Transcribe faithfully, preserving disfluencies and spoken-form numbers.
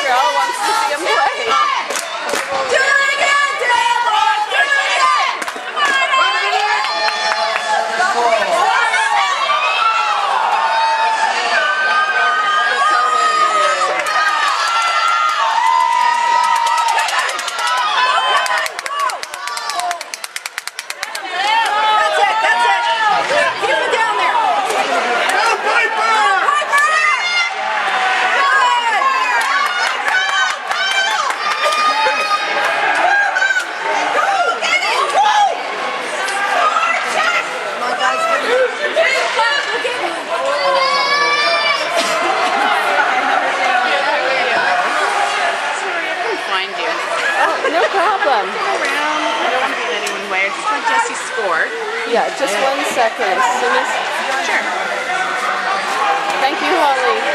Montreal wants to see him play. Do it again, Taylor! Do it again! Come on! Find you. Oh, no problem. Around. I don't want to be in anyone's way. I just want Jesse scored. Yeah, just one second. As soon as... Sure. Thank you, Holly.